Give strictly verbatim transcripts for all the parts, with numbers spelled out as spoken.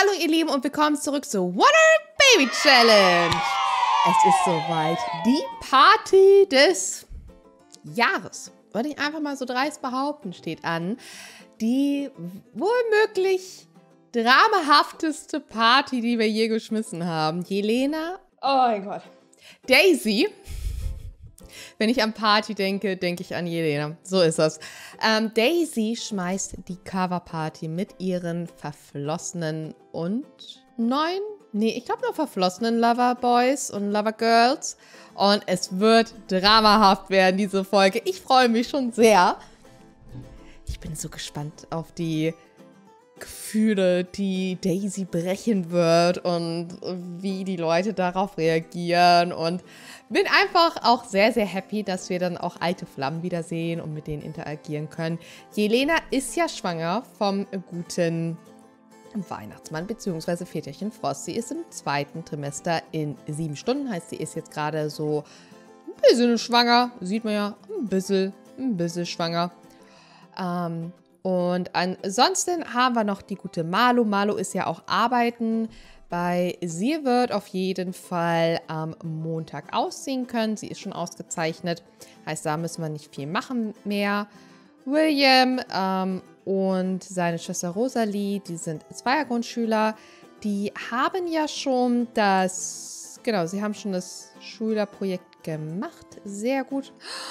Hallo ihr Lieben und willkommen zurück zu Water Baby Challenge. Es ist soweit. Die Party des Jahres, würde ich einfach mal so dreist behaupten, steht an. Die womöglich dramahafteste Party, die wir je geschmissen haben. Jelena, oh mein Gott, Daisy. Wenn ich an Party denke, denke ich an Jelena. So ist das. Ähm, Daisy schmeißt die Coverparty mit ihren verflossenen und neun, nee, ich glaube nur verflossenen Loverboys und Lovergirls. Und es wird dramahaft werden, diese Folge. Ich freue mich schon sehr. Ich bin so gespannt auf die Gefühle, die Daisy brechen wird und wie die Leute darauf reagieren, und bin einfach auch sehr, sehr happy, dass wir dann auch alte Flammen wiedersehen und mit denen interagieren können. Jelena ist ja schwanger vom guten Weihnachtsmann bzw. Väterchen Frost. Sie ist im zweiten Trimester in sieben Stunden, heißt, sie ist jetzt gerade so ein bisschen schwanger, sieht man ja, ein bisschen, ein bisschen schwanger. Ähm, Und ansonsten haben wir noch die gute Marlo. Marlo ist ja auch arbeiten. Bei sie wird auf jeden Fall am Montag ausziehen können. Sie ist schon ausgezeichnet. Heißt, da müssen wir nicht viel machen mehr. William ähm, und seine Schwester Rosalie, die sind Zweiergrundschüler. Die haben ja schon das, genau, sie haben schon das Schülerprojekt gemacht. Sehr gut.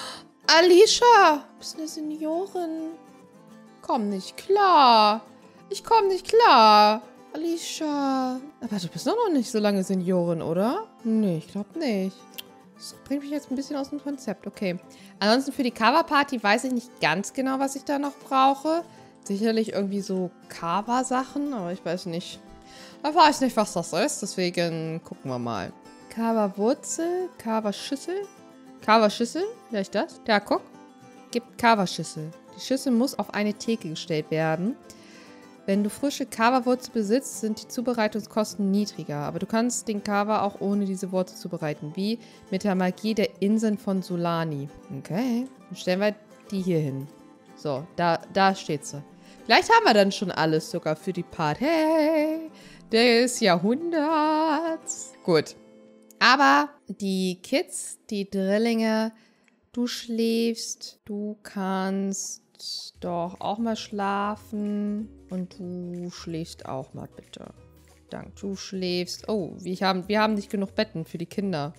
Alicia, du bist eine Seniorin. Komm nicht klar. Ich komm nicht klar. Alicia. Aber du bist doch noch nicht so lange Seniorin, oder? Nee, ich glaube nicht. Das bringt mich jetzt ein bisschen aus dem Konzept. Okay. Ansonsten für die Coverparty weiß ich nicht ganz genau, was ich da noch brauche. Sicherlich irgendwie so Cover-Sachen, aber ich weiß nicht. Ich weiß nicht, was das ist. Deswegen gucken wir mal. Cover-Wurzel, Cover-Schüssel. Cover-Schüssel, vielleicht das? Ja, guck. Gibt Cover-Schüssel. Die Schüssel muss auf eine Theke gestellt werden. Wenn du frische Kava-Wurzel besitzt, sind die Zubereitungskosten niedriger. Aber du kannst den Kava auch ohne diese Wurzel zubereiten. Wie mit der Magie der Inseln von Solani. Okay. Dann stellen wir die hier hin. So, da, da steht sie. Vielleicht haben wir dann schon alles sogar für die Party des Jahrhunderts. Gut. Aber die Kids, die Drillinge, du schläfst, du kannst doch auch mal schlafen und du schläfst auch mal bitte. Dank, du schläfst. Oh, wir haben, wir haben nicht genug Betten für die Kinder.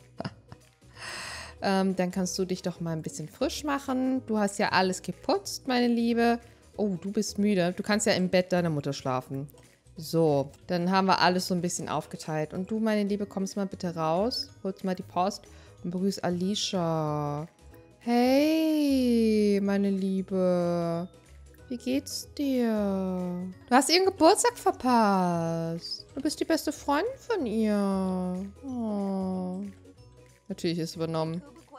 ähm, dann kannst du dich doch mal ein bisschen frisch machen. Du hast ja alles geputzt, meine Liebe. Oh, du bist müde. Du kannst ja im Bett deiner Mutter schlafen. So, dann haben wir alles so ein bisschen aufgeteilt. Und du, meine Liebe, kommst mal bitte raus, holst mal die Post und begrüßt Alicia. Hey, meine Liebe. Wie geht's dir? Du hast ihren Geburtstag verpasst. Du bist die beste Freundin von ihr. Oh. Natürlich ist es übernommen.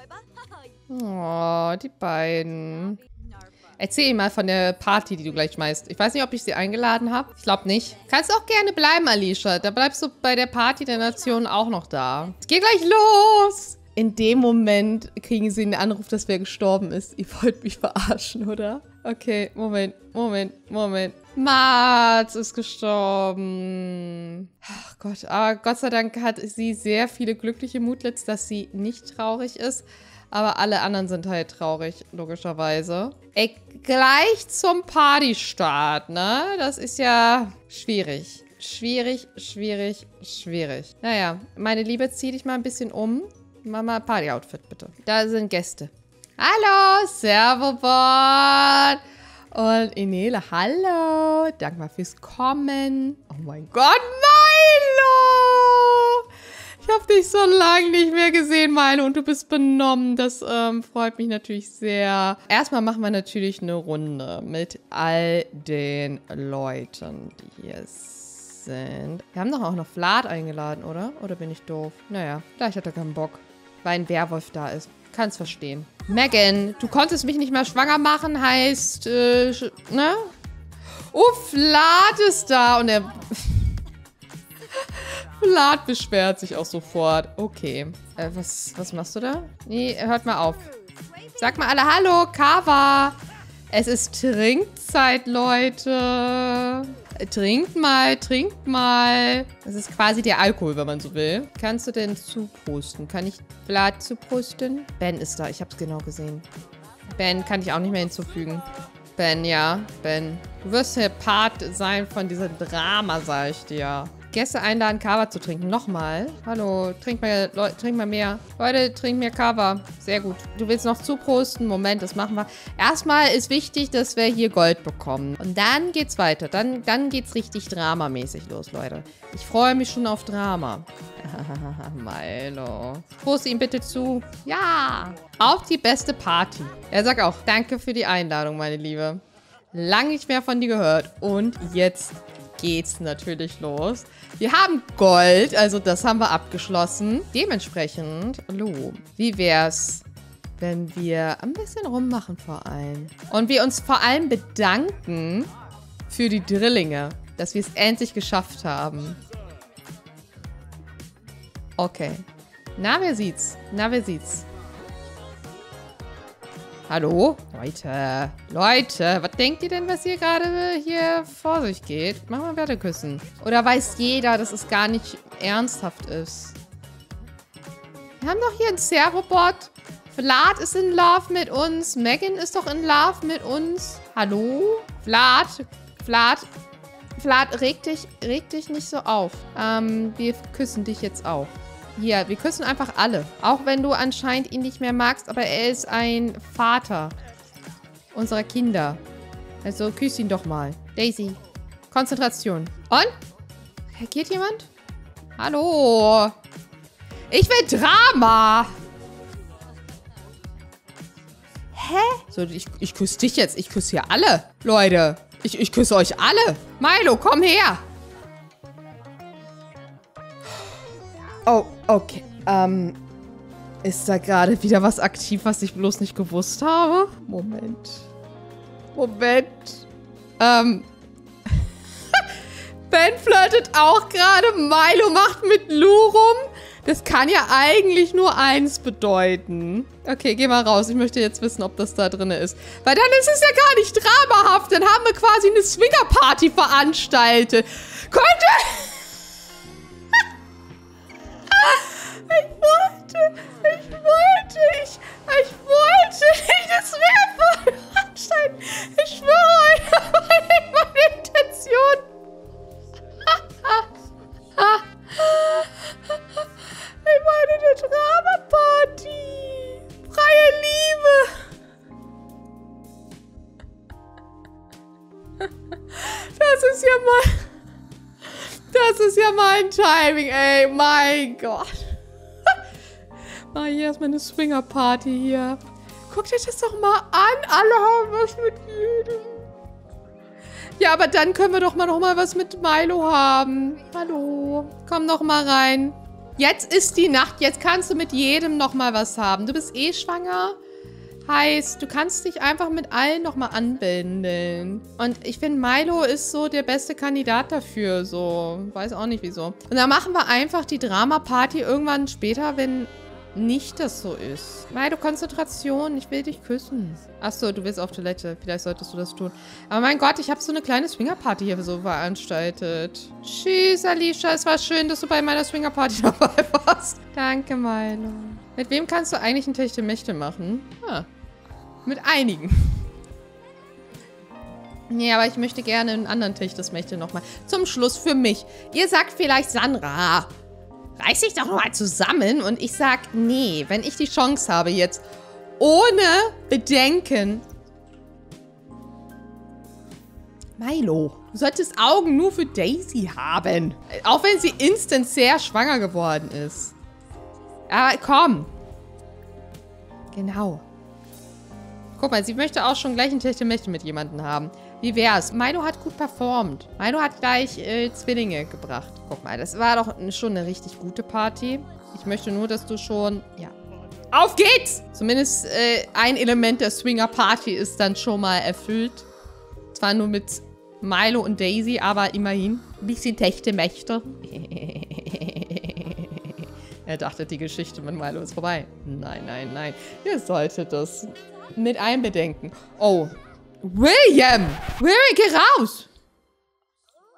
Oh, die beiden. Erzähl ihm mal von der Party, die du gleich schmeißt. Ich weiß nicht, ob ich sie eingeladen habe. Ich glaube nicht. Kannst auch gerne bleiben, Alicia. Da bleibst du bei der Party der Nation auch noch da. Es geht gleich los. In dem Moment kriegen sie einen Anruf, dass wer gestorben ist. Ihr wollt mich verarschen, oder? Okay, Moment, Moment, Moment. Mats ist gestorben. Ach Gott, aber Gott sei Dank hat sie sehr viele glückliche Mootlets, dass sie nicht traurig ist. Aber alle anderen sind halt traurig, logischerweise. Ey, gleich zum Partystart, ne? Das ist ja schwierig. Schwierig, schwierig, schwierig. Naja, meine Liebe, zieh dich mal ein bisschen um. Mama, Party-Outfit, bitte. Da sind Gäste. Hallo, Servobot. Und Inele, hallo. Danke mal fürs Kommen. Oh mein Gott, Milo. Ich habe dich so lange nicht mehr gesehen, Milo. Und du bist benommen. Das ähm, freut mich natürlich sehr. Erstmal machen wir natürlich eine Runde mit all den Leuten, die hier sind. Sind. Wir haben doch auch noch Vlad eingeladen, oder? Oder bin ich doof? Naja, vielleicht hat er keinen Bock, weil ein Werwolf da ist. Kann's verstehen. Megan, du konntest mich nicht mehr schwanger machen, heißt, äh, ne? Oh, Vlad ist da und er... Vlad beschwert sich auch sofort. Okay. Äh, was, was machst du da? Nee, hört mal auf. Sag mal alle Hallo, Kava. Es ist Trinkzeit, Leute. Trinkt mal, trinkt mal. Das ist quasi der Alkohol, wenn man so will. Kannst du denn zuprosten? Kann ich Vlad zuprosten? Ben ist da, ich hab's genau gesehen. Ben kann ich auch nicht mehr hinzufügen. Ben, ja, Ben. Du wirst der Part sein von diesem Drama, sag ich dir. Gäste einladen, Kava zu trinken. Nochmal. Hallo, trink mal, Leute, trink mal mehr. Leute, trink mehr Kava. Sehr gut. Du willst noch zuprosten? Moment, das machen wir. Erstmal ist wichtig, dass wir hier Gold bekommen. Und dann geht's weiter. Dann, dann geht's richtig dramamäßig los, Leute. Ich freue mich schon auf Drama. Milo. Prost ihm bitte zu. Ja. Auf die beste Party. Er sagt auch, danke für die Einladung, meine Liebe. Lang nicht mehr von dir gehört. Und jetzt geht's natürlich los. Wir haben Gold, also das haben wir abgeschlossen. Dementsprechend, hallo, wie wär's, wenn wir ein bisschen rummachen vor allem. Und wir uns vor allem bedanken für die Drillinge, dass wir es endlich geschafft haben. Okay. Na, wer sieht's? Na, wer sieht's? Hallo? Leute, Leute, was denkt ihr denn, was hier gerade hier vor sich geht? Machen wir Werteküssen. Oder weiß jeder, dass es gar nicht ernsthaft ist? Wir haben doch hier einen Servobot. Vlad ist in Love mit uns. Megan ist doch in Love mit uns. Hallo? Vlad? Vlad? Vlad, reg dich, reg dich nicht so auf. Ähm, wir küssen dich jetzt auch. Hier, wir küssen einfach alle. Auch wenn du anscheinend ihn nicht mehr magst, aber er ist ein Vater unserer Kinder. Also küss ihn doch mal. Daisy, Konzentration. Und? Reagiert jemand? Hallo? Ich will Drama! Hä? So, ich, ich küsse dich jetzt. Ich küsse hier alle. Leute, ich, ich küsse euch alle. Milo, komm her. Oh, okay. Ähm, ist da gerade wieder was aktiv, was ich bloß nicht gewusst habe? Moment. Moment. Ähm. Ben flirtet auch gerade. Milo macht mit Lou rum. Das kann ja eigentlich nur eins bedeuten. Okay, geh mal raus. Ich möchte jetzt wissen, ob das da drin ist. Weil dann ist es ja gar nicht dramahaft. Dann haben wir quasi eine Swinger-Party veranstaltet. Könnte... Ich wollte, ich wollte, ich, ich wollte nicht das Meer veranstalten. Ich schwöre euch, das war nicht meine Intention. Ich wollte eine Drama-Party. Freie Liebe. Das ist ja mal... Das ist ja mein Timing, ey. Mein Gott. Ah, hier ist meine Swinger-Party hier. Guckt euch das doch mal an. Alle haben was mit jedem. Ja, aber dann können wir doch mal noch mal was mit Milo haben. Hallo. Komm noch mal rein. Jetzt ist die Nacht. Jetzt kannst du mit jedem noch mal was haben. Du bist eh schwanger. Heißt, du kannst dich einfach mit allen noch mal anbinden. Und ich finde, Milo ist so der beste Kandidat dafür. So, weiß auch nicht wieso. Und dann machen wir einfach die Drama-Party irgendwann später, wenn nicht das so ist. Milo, Konzentration. Ich will dich küssen. Achso, du willst auf Toilette. Vielleicht solltest du das tun. Aber mein Gott, ich habe so eine kleine Swinger-Party hier so veranstaltet. Tschüss, Alicia. Es war schön, dass du bei meiner Swinger-Party dabei warst. Danke, Milo. Mit wem kannst du eigentlich ein Techtelmächte machen? Ah, mit einigen. Nee, aber ich möchte gerne einen anderen Techtelmächte nochmal. Zum Schluss für mich. Ihr sagt vielleicht, Sandra, reiß dich doch mal zusammen. Und ich sag, nee, wenn ich die Chance habe jetzt, ohne Bedenken. Milo, du solltest Augen nur für Daisy haben. Auch wenn sie instant sehr schwanger geworden ist. Aber komm. Genau. Guck mal, sie möchte auch schon gleich ein Techtelmächte mit jemandem haben. Wie wär's? Milo hat gut performt. Milo hat gleich äh, Zwillinge gebracht. Guck mal, das war doch schon eine richtig gute Party. Ich möchte nur, dass du schon... Ja. Auf geht's! Zumindest äh, ein Element der Swinger-Party ist dann schon mal erfüllt. Zwar nur mit Milo und Daisy, aber immerhin. Ein bisschen Techtelmächte. Er dachte, die Geschichte mit Milo ist vorbei. Nein, nein, nein. Ihr solltet das mit einbedenken. Oh. William! William, geh raus!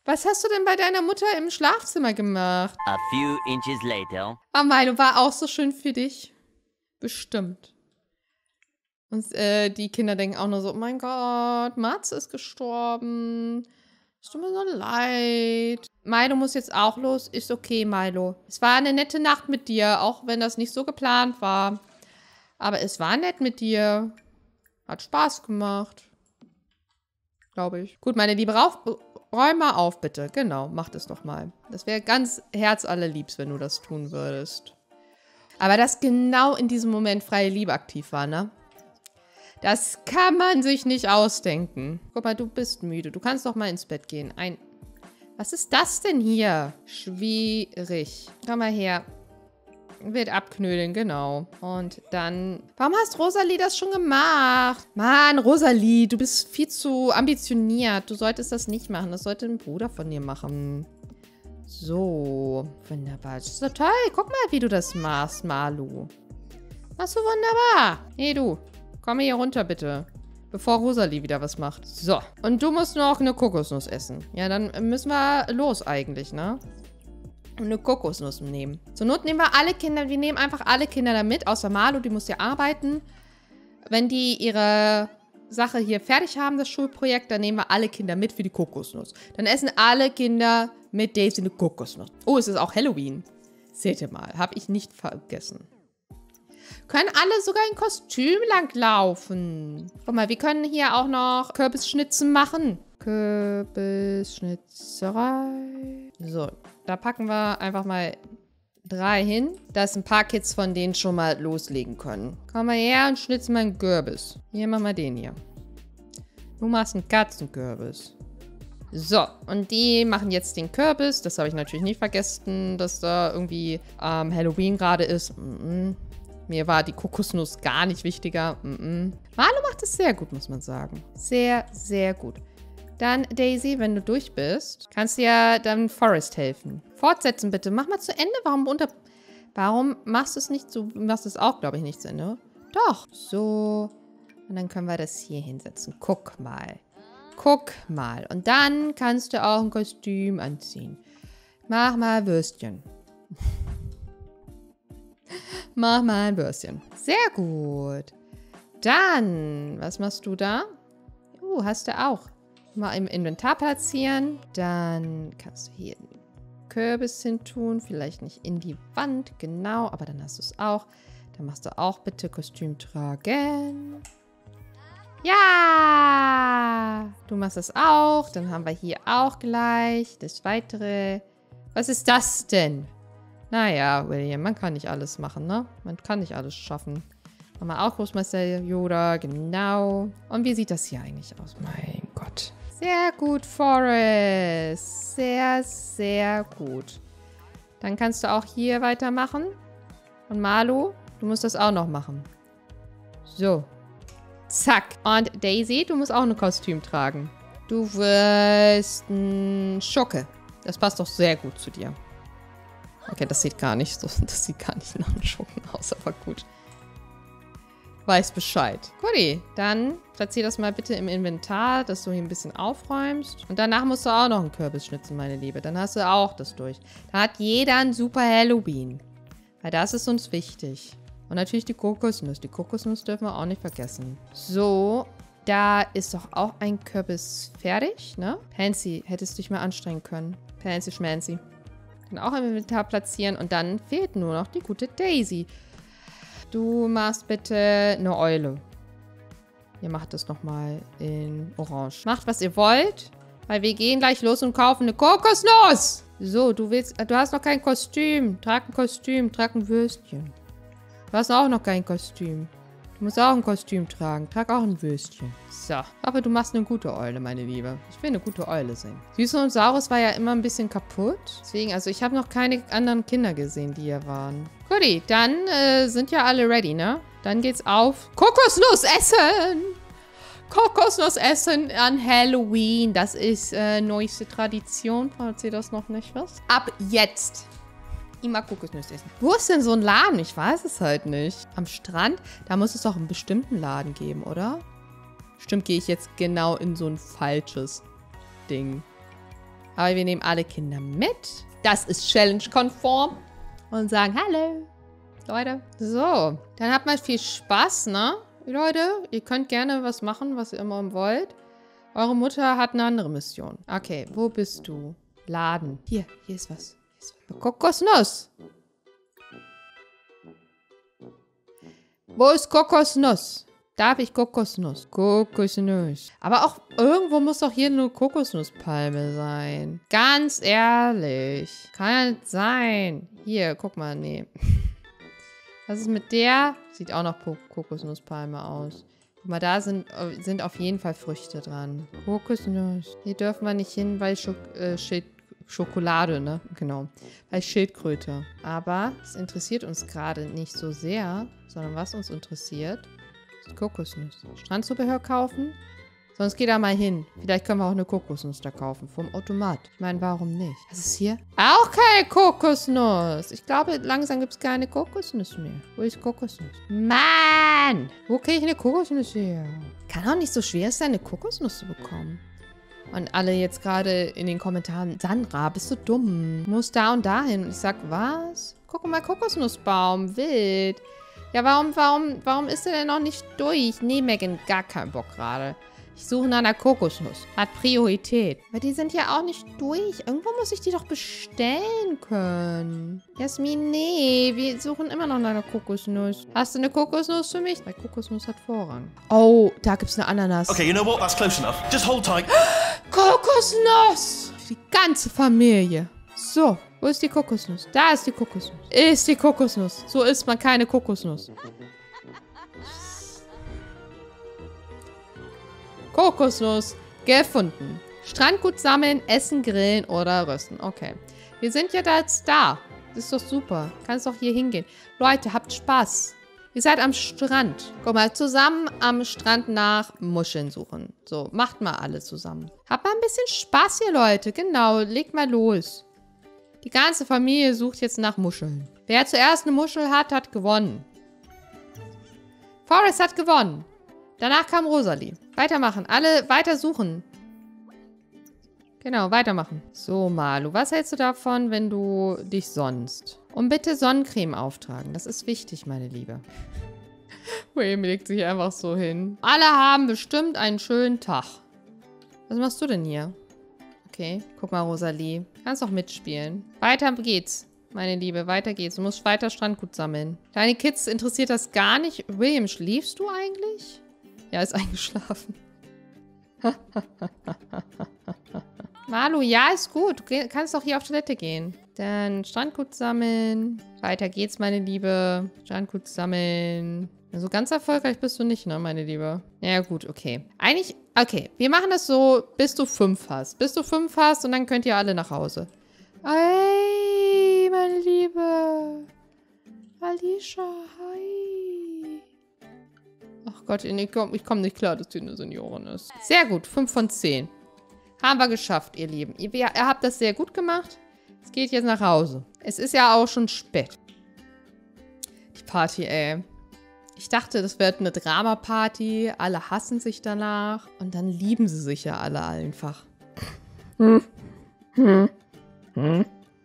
Was hast du denn bei deiner Mutter im Schlafzimmer gemacht? A few inches later. Oh, Milo, war auch so schön für dich. Bestimmt. Und äh, die Kinder denken auch nur so, oh mein Gott, Mats ist gestorben. Es tut mir so leid. Milo muss jetzt auch los. Ist okay, Milo. Es war eine nette Nacht mit dir, auch wenn das nicht so geplant war. Aber es war nett mit dir. Hat Spaß gemacht. Glaube ich. Gut, meine Liebe, rauf, räum mal auf, bitte. Genau, mach das doch mal. Das wäre ganz herzallerliebst, wenn du das tun würdest. Aber dass genau in diesem Moment freie Liebe aktiv war, ne? Das kann man sich nicht ausdenken. Guck mal, du bist müde. Du kannst doch mal ins Bett gehen. Ein... Was ist das denn hier? Schwierig. Komm mal her. Wird abknödeln, genau. Und dann... Warum hast Rosalie das schon gemacht? Mann, Rosalie, du bist viel zu ambitioniert. Du solltest das nicht machen. Das sollte ein Bruder von dir machen. So. Wunderbar. Das ist so toll. Guck mal, wie du das machst, Malu. Machst du wunderbar. Hey, du. Komm hier runter, bitte. Bevor Rosalie wieder was macht. So. Und du musst noch eine Kokosnuss essen. Ja, dann müssen wir los eigentlich, ne? Und eine Kokosnuss nehmen. Zur Not nehmen wir alle Kinder, wir nehmen einfach alle Kinder da mit, außer Malu, die muss ja arbeiten. Wenn die ihre Sache hier fertig haben, das Schulprojekt, dann nehmen wir alle Kinder mit für die Kokosnuss. Dann essen alle Kinder mit Daisy eine Kokosnuss. Oh, es ist auch Halloween. Seht ihr mal, habe ich nicht vergessen. Können alle sogar in Kostüm langlaufen. Guck mal, wir können hier auch noch Kürbisschnitzen machen. Kürbisschnitzerei. So, da packen wir einfach mal drei hin, dass ein paar Kids von denen schon mal loslegen können. Komm mal her und schnitzen mal einen Kürbis. Hier, mach mal den hier. Du machst einen Katzenkürbis. So, und die machen jetzt den Kürbis. Das habe ich natürlich nicht vergessen, dass da irgendwie ähm, Halloween gerade ist. Mm-mm. Mir war die Kokosnuss gar nicht wichtiger. Mm-mm. Marlo macht es sehr gut, muss man sagen. Sehr, sehr gut. Dann, Daisy, wenn du durch bist, kannst du ja dann Forrest helfen. Fortsetzen, bitte. Mach mal zu Ende. Warum unter... Warum machst du es nicht so... Du machst es auch, glaube ich, nicht zu Ende. Doch. So. Und dann können wir das hier hinsetzen. Guck mal. Guck mal. Und dann kannst du auch ein Kostüm anziehen. Mach mal Würstchen. Mach mal ein Würstchen. Sehr gut. Dann, was machst du da? Uh, hast du auch. Mal im Inventar platzieren. Dann kannst du hier einen Kürbis hin tun. Vielleicht nicht in die Wand, genau. Aber dann hast du es auch. Dann machst du auch bitte Kostüm tragen. Ja! Du machst das auch. Dann haben wir hier auch gleich das Weitere. Was ist das denn? Naja, William, man kann nicht alles machen, ne? Man kann nicht alles schaffen. Haben wir auch Großmeister Yoda, genau. Und wie sieht das hier eigentlich aus? Mein Gott. Sehr gut, Forrest. Sehr, sehr gut. Dann kannst du auch hier weitermachen. Und Malu, du musst das auch noch machen. So. Zack. Und Daisy, du musst auch ein Kostüm tragen. Du wirst ein Schurke. Das passt doch sehr gut zu dir. Okay, das sieht gar nicht so, das sieht gar nicht nach einem Schurken aus, aber gut. Weiß Bescheid. Guti, dann platzier das mal bitte im Inventar, dass du hier ein bisschen aufräumst. Und danach musst du auch noch einen Kürbis schnitzen, meine Liebe. Dann hast du auch das durch. Da hat jeder ein super Halloween. Weil das ist uns wichtig. Und natürlich die Kokosnuss. Die Kokosnuss dürfen wir auch nicht vergessen. So, da ist doch auch ein Kürbis fertig, ne? Pansy, hättest du dich mal anstrengen können. Pansy Schmancy. Dann auch im Inventar platzieren. Und dann fehlt nur noch die gute Daisy. Du machst bitte eine Eule. Ihr macht das nochmal in Orange. Macht, was ihr wollt. Weil wir gehen gleich los und kaufen eine Kokosnuss. So, du willst... Du hast noch kein Kostüm. Trag ein Kostüm. Trag ein Würstchen. Du hast auch noch kein Kostüm. Du musst auch ein Kostüm tragen. Trag auch ein Würstchen. So. Aber du machst eine gute Eule, meine Liebe. Ich will eine gute Eule sein. Süße und Saurus war ja immer ein bisschen kaputt. Deswegen, also ich habe noch keine anderen Kinder gesehen, die hier waren. Guti, dann äh, sind ja alle ready, ne? Dann geht's auf Kokosnuss essen! Kokosnuss essen an Halloween. Das ist äh, neueste Tradition, falls ihr das noch nicht wisst. Ab jetzt. Immer Kokosnüsse essen. Wo ist denn so ein Laden? Ich weiß es halt nicht. Am Strand? Da muss es doch einen bestimmten Laden geben, oder? Stimmt, gehe ich jetzt genau in so ein falsches Ding. Aber wir nehmen alle Kinder mit. Das ist Challenge-konform. Und sagen, hallo, Leute. So, dann habt mal viel Spaß, ne? Leute, ihr könnt gerne was machen, was ihr immer wollt. Eure Mutter hat eine andere Mission. Okay, wo bist du? Laden. Hier, hier ist was. Hier ist was. Kokosnuss. Wo ist Kokosnuss? Darf ich Kokosnuss? Kokosnuss. Aber auch irgendwo muss doch hier eine Kokosnusspalme sein. Ganz ehrlich. Kann ja nicht sein. Hier, guck mal, nee. Was ist mit der? Sieht auch nach Kokosnusspalme aus. Guck mal, da sind, sind auf jeden Fall Früchte dran. Kokosnuss. Hier dürfen wir nicht hin, weil Schok äh, Schild Schokolade, ne? Genau. Weil Schildkröte. Aber das interessiert uns gerade nicht so sehr, sondern was uns interessiert, ist Kokosnuss. Strandzubehör kaufen? Sonst geh da mal hin. Vielleicht können wir auch eine Kokosnuss da kaufen. Vom Automat. Ich meine, warum nicht? Was ist hier? Auch keine Kokosnuss. Ich glaube, langsam gibt es keine Kokosnuss mehr. Wo ist Kokosnuss? Mann! Wo kriege ich eine Kokosnuss her? Kann auch nicht so schwer sein, eine Kokosnuss zu bekommen. Und alle jetzt gerade in den Kommentaren, Sandra, bist du dumm? Du musst da und dahin. Und ich sag, was? Guck mal, Kokosnussbaum, wild. Ja, warum, warum, warum ist der denn noch nicht durch? Nee, Megan, gar keinen Bock gerade. Ich suche nach einer Kokosnuss. Hat Priorität. Aber die sind ja auch nicht durch. Irgendwo muss ich die doch bestellen können. Jasmin, nee. Wir suchen immer noch nach einer Kokosnuss. Hast du eine Kokosnuss für mich? Weil Kokosnuss hat Vorrang. Oh, da gibt's eine Ananas. Okay, you know what? That's close enough. Just hold tight. Kokosnuss! Für die ganze Familie. So, wo ist die Kokosnuss? Da ist die Kokosnuss. Ist die Kokosnuss. So isst man keine Kokosnuss. Kokosnuss gefunden. Strandgut sammeln, essen, grillen oder rösten. Okay. Wir sind ja da jetzt da. Das ist doch super. Kannst doch hier hingehen. Leute, habt Spaß. Ihr seid am Strand. Guck mal, zusammen am Strand nach Muscheln suchen. So, macht mal alle zusammen. Habt mal ein bisschen Spaß hier, Leute. Genau, legt mal los. Die ganze Familie sucht jetzt nach Muscheln. Wer zuerst eine Muschel hat, hat gewonnen. Forrest hat gewonnen. Danach kam Rosalie. Weitermachen. Alle weiter suchen. Genau, weitermachen. So, Malu, was hältst du davon, wenn du dich sonnst? Und bitte Sonnencreme auftragen. Das ist wichtig, meine Liebe. William legt sich einfach so hin. Alle haben bestimmt einen schönen Tag. Was machst du denn hier? Okay, guck mal, Rosalie. Kannst doch mitspielen. Weiter geht's, meine Liebe. Weiter geht's. Du musst weiter Strandgut sammeln. Deine Kids interessiert das gar nicht. William, schläfst du eigentlich? Ja, ist eingeschlafen. Malu, ja, ist gut. Du kannst doch hier auf Toilette gehen. Dann Strandgut sammeln. Weiter geht's, meine Liebe. Strandgut sammeln. Also ganz erfolgreich bist du nicht, ne, meine Liebe? Ja, gut, okay. Eigentlich, okay. Wir machen das so, bis du fünf hast. Bis du fünf hast und dann könnt ihr alle nach Hause. Hey, meine Liebe. Alicia, hi. Ach Gott, ich komme komm nicht klar, dass sie eine Seniorin ist. Sehr gut, fünf von zehn. Haben wir geschafft, ihr Lieben. Ihr, ihr habt das sehr gut gemacht. Es geht jetzt nach Hause. Es ist ja auch schon spät. Die Party, ey. Ich dachte, das wird eine Drama-Party. Alle hassen sich danach. Und dann lieben sie sich ja alle einfach. Hm. Hm. Hm.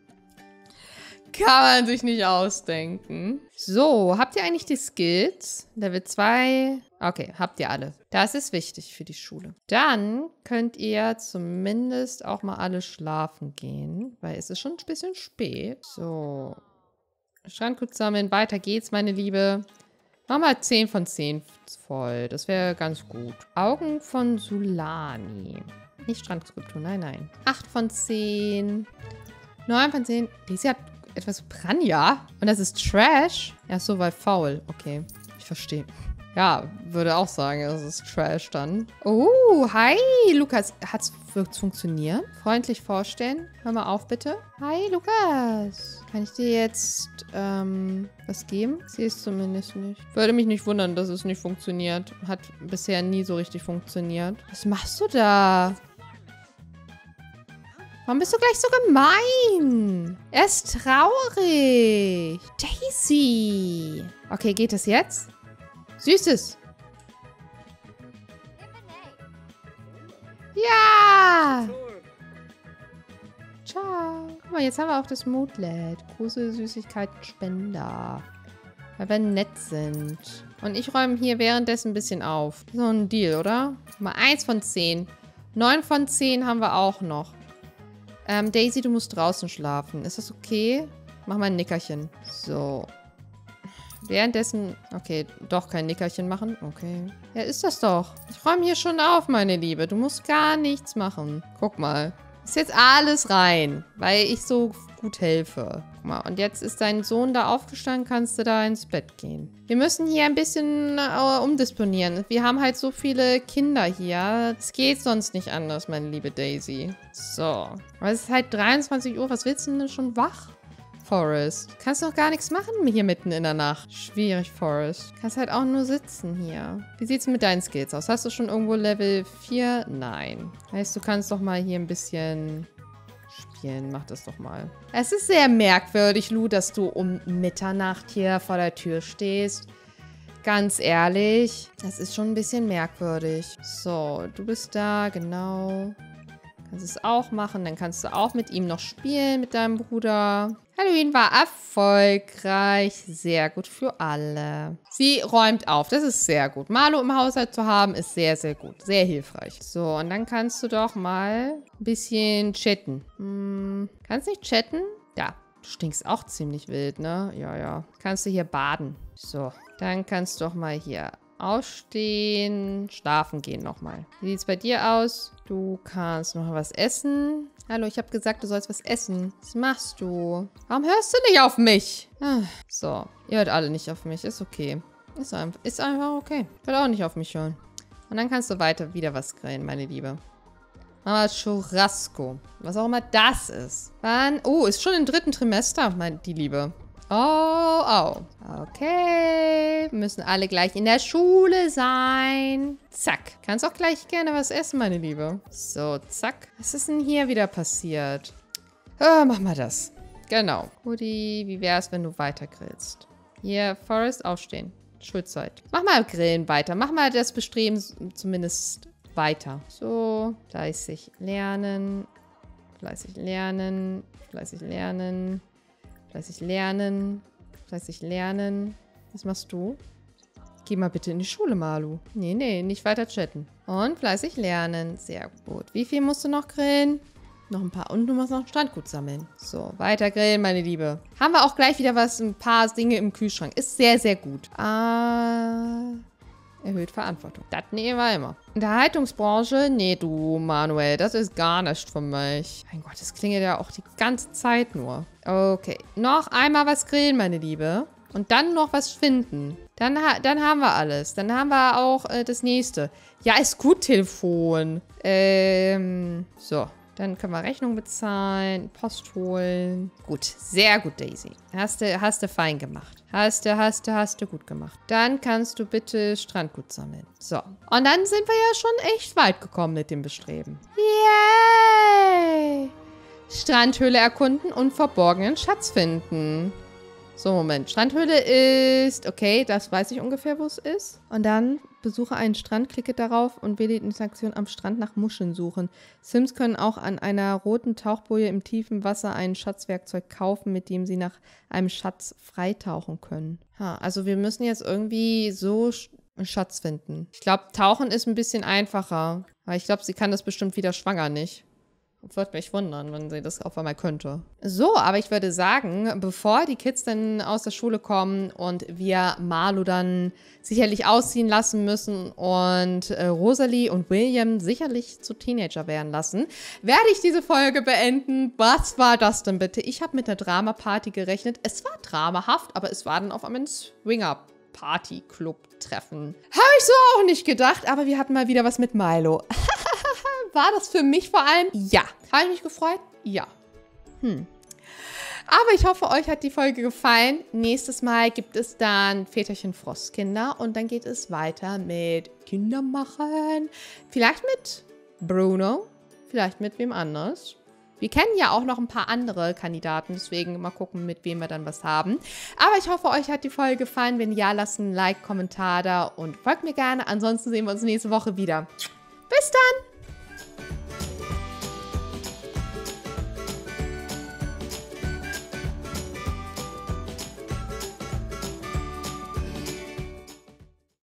Kann man sich nicht ausdenken. So, habt ihr eigentlich die Skills? Level zwei. Okay, habt ihr alle. Das ist wichtig für die Schule. Dann könnt ihr zumindest auch mal alle schlafen gehen, weil es ist schon ein bisschen spät. So. Strandgut sammeln, weiter geht's, meine Liebe. Mach mal zehn von zehn voll. Das wäre ganz gut. Augen von Sulani. Nicht Strandskulptur, nein, nein. acht von zehn. neun von zehn. Lisi hat etwas Piranha. Und das ist Trash. Ja, so, weil faul. Okay, ich verstehe. Ja, würde auch sagen, das ist Trash dann. Oh, hi, Lukas. Hat's funktioniert? Freundlich vorstellen. Hör mal auf, bitte. Hi, Lukas. Kann ich dir jetzt ähm, was geben? Ich sehe es zumindest nicht. Würde mich nicht wundern, dass es nicht funktioniert. Hat bisher nie so richtig funktioniert. Was machst du da? Warum bist du gleich so gemein? Er ist traurig. Daisy. Okay, geht das jetzt? Süßes. Ja. Ciao. Guck mal, jetzt haben wir auch das Moodlet. Große Süßigkeiten-Spender. Weil wir nett sind. Und ich räume hier währenddessen ein bisschen auf. So ein Deal, oder? Mal eins von zehn. Neun von zehn haben wir auch noch. Ähm, Daisy, du musst draußen schlafen. Ist das okay? Mach mal ein Nickerchen. So. Währenddessen... Okay, doch kein Nickerchen machen. Okay. Ja, ist das doch. Ich räume hier schon auf, meine Liebe. Du musst gar nichts machen. Guck mal. Ist jetzt alles rein, weil ich so gut helfe. Guck mal, und jetzt ist dein Sohn da aufgestanden, kannst du da ins Bett gehen. Wir müssen hier ein bisschen äh, umdisponieren. Wir haben halt so viele Kinder hier. Es geht sonst nicht anders, meine liebe Daisy. So. Aber es ist halt dreiundzwanzig Uhr. Was willst du denn schon wach? Forrest. Kannst doch gar nichts machen hier mitten in der Nacht. Schwierig, Forrest. Kannst halt auch nur sitzen hier. Wie sieht's mit deinen Skills aus? Hast du schon irgendwo Level vier? Nein. Heißt, du kannst doch mal hier ein bisschen spielen. Mach das doch mal. Es ist sehr merkwürdig, Lu, dass du um Mitternacht hier vor der Tür stehst. Ganz ehrlich. Das ist schon ein bisschen merkwürdig. So, du bist da, genau. Kannst es auch machen. Dann kannst du auch mit ihm noch spielen, mit deinem Bruder. Halloween war erfolgreich. Sehr gut für alle. Sie räumt auf. Das ist sehr gut. Marlo im Haushalt zu haben, ist sehr, sehr gut. Sehr hilfreich. So, und dann kannst du doch mal ein bisschen chatten. Hm, kannst nicht chatten? Ja, du stinkst auch ziemlich wild, ne? Ja, ja. Kannst du hier baden. So, dann kannst du doch mal hier aufstehen, schlafen gehen nochmal. Wie sieht es bei dir aus? Du kannst noch was essen. Hallo, ich habe gesagt, du sollst was essen. Was machst du? Warum hörst du nicht auf mich? Ah, so, ihr hört alle nicht auf mich. Ist okay. Ist einfach, ist einfach okay. Ich will auch nicht auf mich hören. Und dann kannst du weiter wieder was grillen, meine Liebe. Mama Churrasco. Was auch immer das ist. Wann? Oh, ist schon im dritten Trimester, meine die Liebe. Oh, oh. Okay. Wir müssen alle gleich in der Schule sein. Zack. Kannst auch gleich gerne was essen, meine Liebe. So, zack. Was ist denn hier wieder passiert? Oh, mach mal das. Genau. Rudi, wie wär's, wenn du weiter grillst? Hier, Forrest, aufstehen. Schulzeit. Mach mal Grillen weiter. Mach mal das Bestreben zumindest weiter. So, fleißig lernen. Fleißig lernen. Fleißig lernen. Fleißig lernen. Fleißig lernen. Was machst du? Geh mal bitte in die Schule, Marlo. Nee, nee, nicht weiter chatten. Und fleißig lernen. Sehr gut. Wie viel musst du noch grillen? Noch ein paar. Und du musst noch Strandgut sammeln. So, weiter grillen, meine Liebe. Haben wir auch gleich wieder was, ein paar Dinge im Kühlschrank. Ist sehr, sehr gut. Ah... Erhöht Verantwortung. Das nehmen wir immer. Unterhaltungsbranche? Nee, du, Manuel. Das ist gar nicht für mich. Mein Gott, das klingelt ja auch die ganze Zeit nur. Okay. Noch einmal was grillen, meine Liebe. Und dann noch was finden. Dann, ha dann haben wir alles. Dann haben wir auch äh, das nächste. Ja, ist gut, Telefon. Ähm, so. Dann können wir Rechnung bezahlen, Post holen. Gut, sehr gut, Daisy. Hast du, hast du fein gemacht. Hast du, hast du, hast du gut gemacht. Dann kannst du bitte Strandgut sammeln. So. Und dann sind wir ja schon echt weit gekommen mit dem Bestreben. Yay! Strandhöhle erkunden und verborgenen Schatz finden. So, Moment. Strandhöhle ist... Okay, das weiß ich ungefähr, wo es ist. Und dann besuche einen Strand, klicke darauf und wähle die Interaktion am Strand nach Muscheln suchen. Sims können auch an einer roten Tauchboje im tiefen Wasser ein Schatzwerkzeug kaufen, mit dem sie nach einem Schatz freitauchen können. Ha, also wir müssen jetzt irgendwie so einen Schatz finden. Ich glaube, tauchen ist ein bisschen einfacher. Aber ich glaube, sie kann das bestimmt wieder schwanger nicht. Würde mich wundern, wenn sie das auf einmal könnte. So, aber ich würde sagen, bevor die Kids dann aus der Schule kommen und wir Marlo dann sicherlich ausziehen lassen müssen und äh, Rosalie und William sicherlich zu Teenager werden lassen, werde ich diese Folge beenden. Was war das denn bitte? Ich habe mit einer Drama-Party gerechnet. Es war dramahaft, aber es war dann auf einmal ein Swinger-Party-Club-Treffen. Habe ich so auch nicht gedacht, aber wir hatten mal wieder was mit Milo. War das für mich vor allem? Ja. Habe ich mich gefreut? Ja. Hm. Aber ich hoffe, euch hat die Folge gefallen. Nächstes Mal gibt es dann Väterchen Frostkinder und dann geht es weiter mit Kindermachen. Vielleicht mit Bruno, vielleicht mit wem anders. Wir kennen ja auch noch ein paar andere Kandidaten, deswegen mal gucken, mit wem wir dann was haben. Aber ich hoffe, euch hat die Folge gefallen. Wenn ja, lasst ein Like, Kommentar da und folgt mir gerne. Ansonsten sehen wir uns nächste Woche wieder. Bis dann!